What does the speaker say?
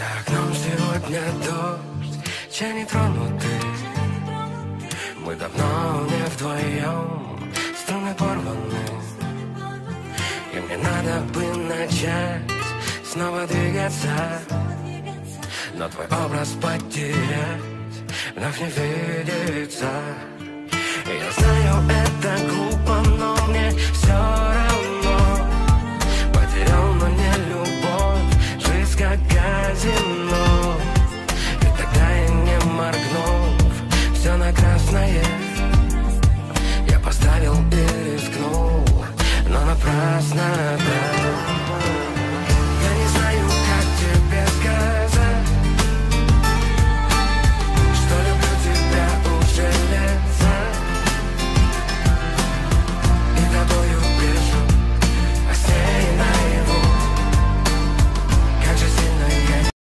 За окном сегодня дождь, чай не тронутый. Мы давно не вдвоем, струны порваны. И мне надо бы начать снова двигаться, но твой образ потерять вновь не видится. И я знаю, это глупо, но мне все